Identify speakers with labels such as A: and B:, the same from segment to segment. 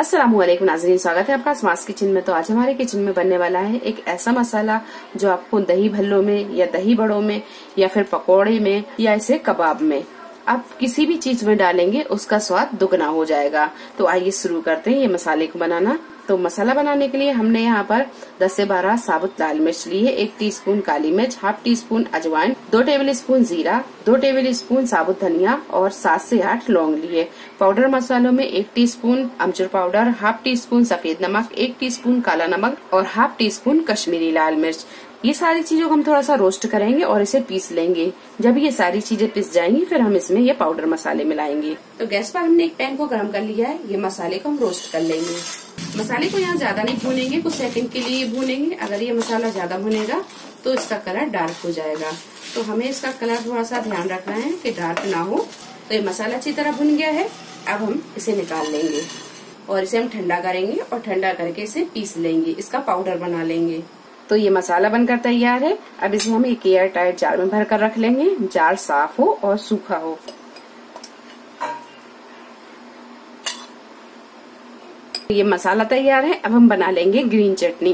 A: अस्सलामुअलैकुम नाज़रीन, स्वागत है आपका स्मार्ट किचन में। तो आज हमारे किचन में बनने वाला है एक ऐसा मसाला जो आपको दही भल्लों में या दही बड़ों में या फिर पकोड़े में या ऐसे कबाब में आप किसी भी चीज में डालेंगे उसका स्वाद दुगना हो जाएगा। तो आइए शुरू करते हैं ये मसाले को बनाना। तो मसाला बनाने के लिए हमने यहाँ पर 10 से 12 साबुत लाल मिर्च ली है, 1 टीस्पून काली मिर्च, हाफ टी स्पून अजवाइन, 2 टेबल स्पून जीरा, 2 टेबल स्पून साबुत धनिया और 7 से 8 लौंग लिए। पाउडर मसालों में 1 टीस्पून अमचूर पाउडर, हाफ टी स्पून सफेद नमक, 1 टीस्पून काला नमक और हाफ टी स्पून कश्मीरी लाल मिर्च। ये सारी चीजों को हम थोड़ा सा रोस्ट करेंगे और इसे पीस लेंगे। जब ये सारी चीजें पिस जाएंगी फिर हम इसमें ये पाउडर मसाले मिलाएंगे। तो गैस पर हमने एक पैन को गर्म कर लिया है, ये मसाले को हम रोस्ट कर लेंगे। मसाले को यहाँ ज्यादा नहीं भूनेंगे, कुछ सेकंड के लिए भूनेंगे। अगर ये मसाला ज्यादा भुनेगा तो इसका कलर डार्क हो जाएगा, तो हमें इसका कलर थोड़ा सा ध्यान रखना है कि डार्क ना हो। तो ये मसाला अच्छी तरह भुन गया है, अब हम इसे निकाल लेंगे और इसे हम ठंडा करेंगे और ठंडा करके इसे पीस लेंगे, इसका पाउडर बना लेंगे। तो ये मसाला बनकर तैयार है। अब इसे हम एक एयर टाइट जार में भर कर रख लेंगे, जार साफ हो और सूखा हो। ये मसाला तैयार है, अब हम बना लेंगे ग्रीन चटनी।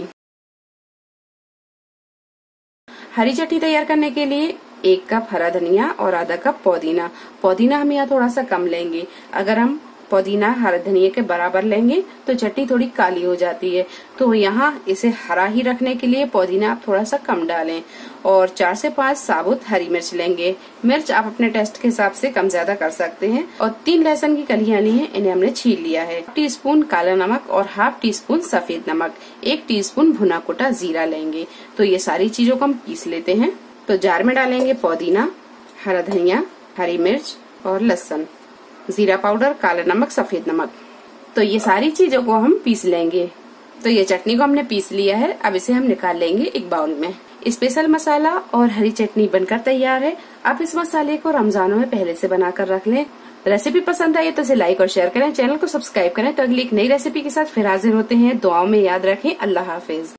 A: हरी चटनी तैयार करने के लिए 1 कप हरा धनिया और आधा कप पुदीना। पुदीना हम यहाँ थोड़ा सा कम लेंगे। अगर हम पुदीना हरा धनिया के बराबर लेंगे तो चटनी थोड़ी काली हो जाती है, तो यहाँ इसे हरा ही रखने के लिए पुदीना आप थोड़ा सा कम डालें। और 4 से 5 साबुत हरी मिर्च लेंगे। मिर्च आप अपने टेस्ट के हिसाब से कम ज्यादा कर सकते हैं। और 3 लहसुन की कलियां ली हैं, इन्हें हमने छील लिया है। टीस्पून काला नमक और हाफ टी स्पून सफेद नमक, 1 टीस्पून भुना कुटा जीरा लेंगे। तो ये सारी चीजों को हम पीस लेते हैं। तो जार में डालेंगे पुदीना, हरा धनिया, हरी मिर्च और लहसुन, जीरा पाउडर, काला नमक, सफेद नमक। तो ये सारी चीजों को हम पीस लेंगे। तो ये चटनी को हमने पीस लिया है, अब इसे हम निकाल लेंगे एक बाउल में। स्पेशल मसाला और हरी चटनी बनकर तैयार है। आप इस मसाले को रमजानों में पहले से बनाकर रख लें। रेसिपी पसंद आई तो इसे लाइक और शेयर करें, चैनल को सब्सक्राइब करें। तो अगली एक नई रेसिपी के साथ फिर हाजिर होते हैं। दुआओं में याद रखें। अल्लाह हाफिज।